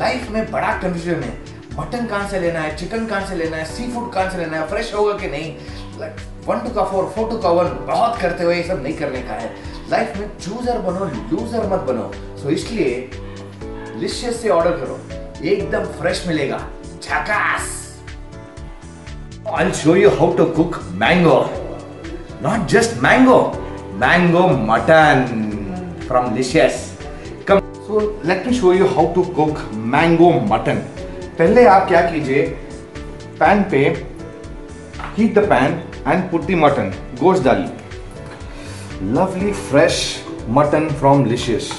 Life में बड़ा confusion है, मटन कहाँ से लेना है, चिकन कहाँ से लेना है, सी फूड कहाँ से लेना है, फ्रेश होगा कि नहीं। लाइक 1 to 4 4 to 1 बहुत करते हुए ये सब नहीं करने का है। लाइफ में चूजर बनो, लूजर मत बनो। सो इसलिए डिलीशियस से ऑर्डर करो, एकदम फ्रेश मिलेगा, झकास। I'll show you how to cook mango. Not just mango, mango mutton from Licious. Come, so let me show you how to cook mango mutton. पहले आप क्या कीजिए, पैन पे heat the pan and put the mutton. गोश्त डालिए, lovely fresh mutton from Licious.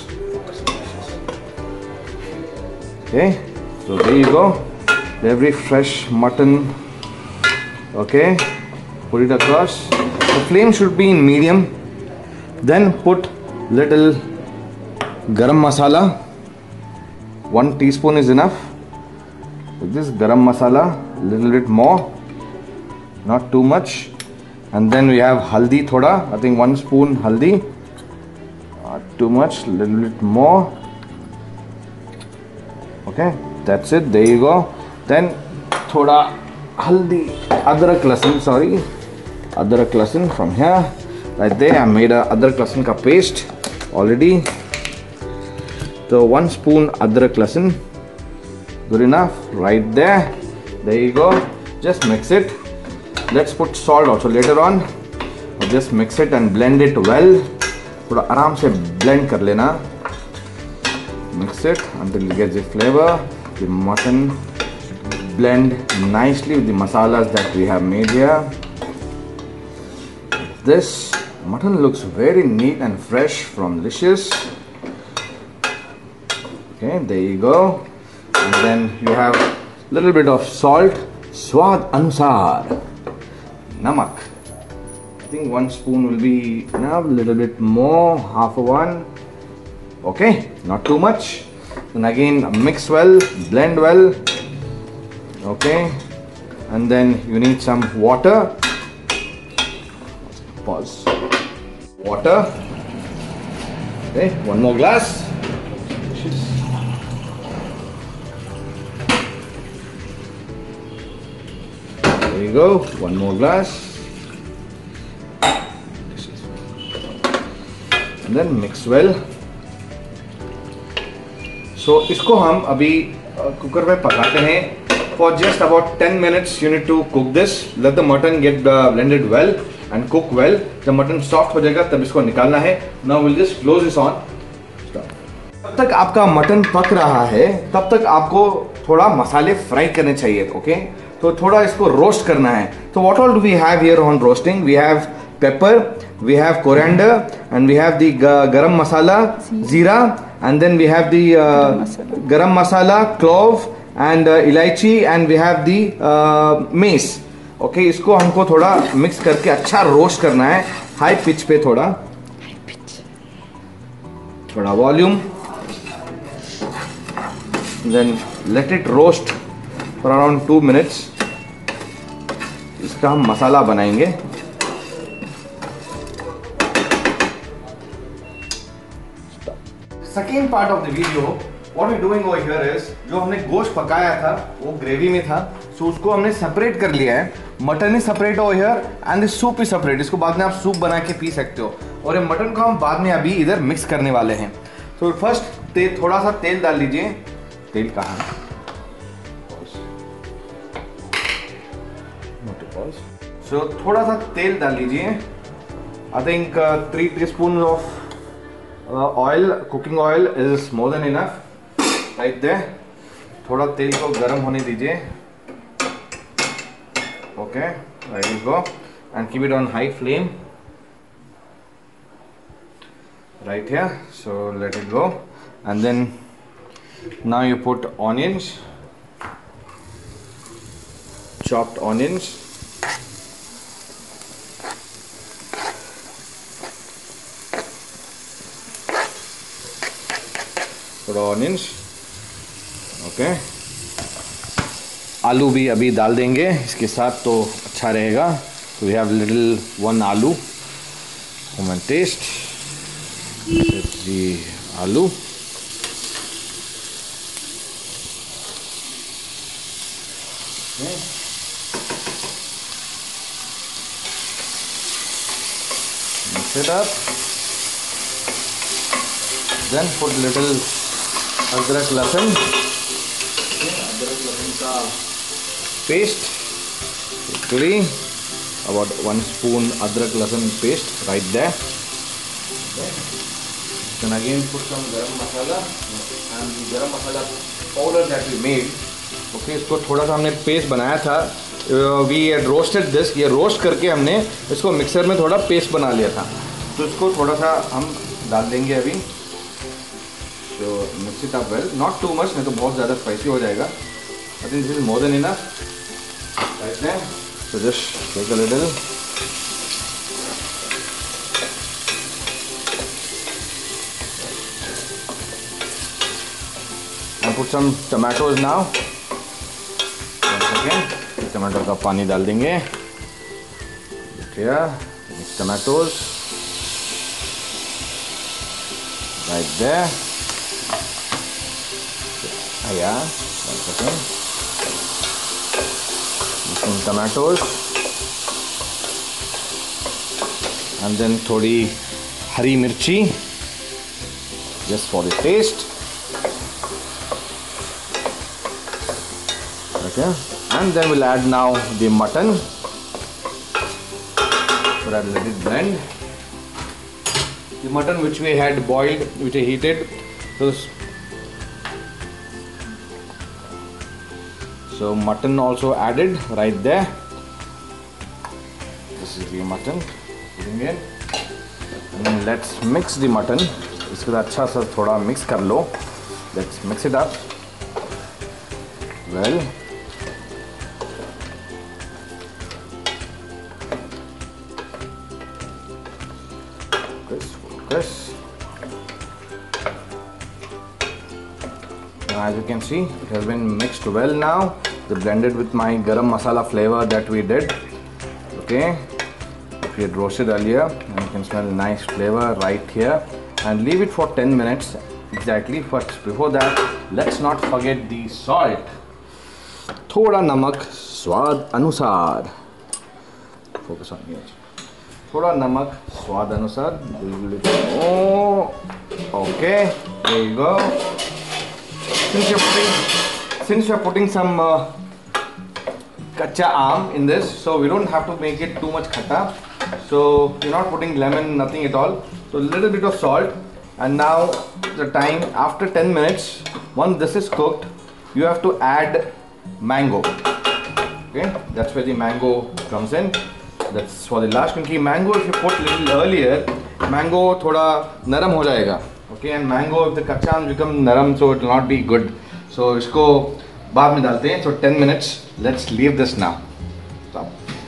Okay, so there you go, every fresh mutton. Okay, put it across. The flame should be in medium. Then put little garam masala. 1 teaspoon is enough. With this garam masala, little bit more, not too much. And then we have haldi thoda. I think 1 spoon haldi. Not too much, little bit more. Okay, that's it. There you go. Then thoda haldi, adrak lasan, sorry, adrak lasan from here, right there. I made a adrak lasan ka paste already. So 1 spoon adrak lasan, good enough, right there. There you go. Just mix it. Let's put salt also later on. Just mix it and blend it well. थोड़ा आराम से blend कर लेना. Mix it until you get the flavor. The mutton blend nicely with the masalas that we have made here. This mutton looks very neat and fresh from Licious. Okay, there you go. And then you have little bit of salt, swad anusar, namak. I think 1 spoon will be enough, little bit more, half a 1. Okay, not too much. Then again mix well, blend well. Okay, and then you need some water. Pause. Water. Okay, 1 more glass. There you go, 1 more glass. And then mix well. So इसको हम अभी cooker में पकाते हैं. For just about 10 minutes you need to cook this. Let the mutton get blended well and cook well. जब mutton soft हो जाएगा तब इसको निकालना है. Now we'll just close this on. तब तक आपका मटन पक रहा है, तब तक आपको थोड़ा मसाले फ्राई करने चाहिए. ओके, तो थोड़ा इसको रोस्ट करना है. तो what all do we have here on roasting? We have pepper, we have coriander, and we have the garam masala, zira, and then we have the garam masala, clove, and इलायची, and we have the mace. Okay, इसको हमको थोड़ा mix करके अच्छा roast करना है. High pitch पे थोड़ा volume. then let it roast for around 2 minutes. इसका हम मसाला बनाएंगे. Second part of the video, what we're doing over here is, जो हमने गोश्त पकाया था वो ग्रेवी में था, सो उसको हमने सेपरेट कर लिया है. Mutton is separate over here and the soup is separate. इसको बाद में आप सूप बना के पी सकते हो. और ये मटन को हम बाद में अभी इधर मिक्स करने वाले हैं. तो फर्स्ट थोड़ा सा तेल डाल लीजिए. तेल कहाँ है? सो थोड़ा सा तेल डाल लीजिए. I think 3 teaspoon of oil, cooking oil is more than enough. right there. थोड़ा तेल को गर्म होने दीजिए. Okay, there you go, and keep it on high flame right here. So let it go, and then now you put onions, chopped onions. Onions. Okay, आलू भी अभी डाल देंगे इसके साथ तो अच्छा रहेगा. तो वी हैव लिटिल 1 आलू. Come and taste. It's the आलू. Mix it up. Then put little अदरक लहसुन, अदरक लहसुन का paste. Quickly, about 1 spoon अदरक लहसुन paste right there. Then again put some garam masala and the garam masala powder that we made. Okay, इसको थोड़ा सा हमने पेस्ट बनाया था. We had roasted this. ये रोस्ट करके हमने इसको मिक्सर में थोड़ा पेस्ट बना लिया था. तो इसको थोड़ा सा हम डाल देंगे अभी. So mix it up well. Not too much, नहीं तो बहुत ज़्यादा स्पाइसी हो जाएगा. I think this is more than enough. Right there. So just take a little. And put some tomatoes now. Once again, टमाटर का पानी डाल देंगे. Here, mix tomatoes. Right there. Yeah, once again. Some tomatoes. And then थोड़ी हरी मिर्ची. Just for the taste. Okay. And then we'll add now the mutton. So that let it blend. The mutton which we had boiled, which I heated. So mutton also added right there. This is the mutton. Putting in. And then let's mix the mutton. इसको अच्छा सा थोड़ा mix कर लो. Let's mix it up. Well. Focus. Now as you can see, it has been mixed well now. They blended with my garam masala flavor that we did. Okay, if we had roasted earlier, and you can smell nice flavor right here. And leave it for 10 minutes exactly. But before that, let's not forget the salt. थोड़ा नमक स्वाद अनुसार. Focus on here. थोड़ा नमक स्वाद अनुसार. Oh, okay. There you go. Since you're putting some kacha aam in this, so we don't have to make it too much khatta. So you're not putting lemon, nothing at all. So a little bit of salt. And now the time after 10 minutes, once this is cooked, you have to add mango. Okay, that's where the mango comes in. That's for the last, क्योंकि mango if you put little earlier, mango थोड़ा नरम हो जाएगा. Okay, and mango if the कच्चा आम become नरम, so it will not be good. So इसको बाद में डालते हैं. So 10 minutes. Let's leave this now. So,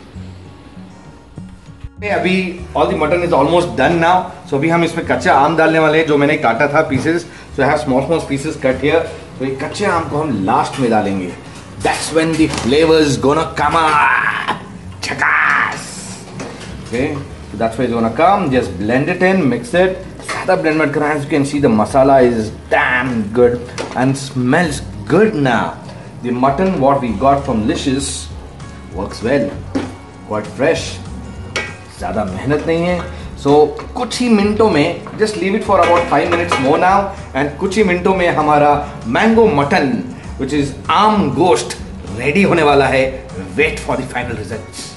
अभी all the mutton is almost done now. So अभी हम इसमें कच्चा आम डालने वाले हैं जो मैंने काटा था pieces. So I have small pieces cut here. तो ये कच्चे आम को हम लास्ट में डालेंगे. That's when the flavors gonna come up. Chakas. Okay, so that's where it's gonna come. Just blend it in, mix it. Sada blend mat karna. As you can see, the masala is damn good and smells good now. The mutton what we got from Licious works well, quite fresh. ज़्यादा मेहनत नहीं है. So कुछ ही मिनटों में, just leave it for about 5 minutes more now, and कुछ ही मिनटों में हमारा mango mutton, which is आम गोश्त, ready होने वाला है. Wait for the final results.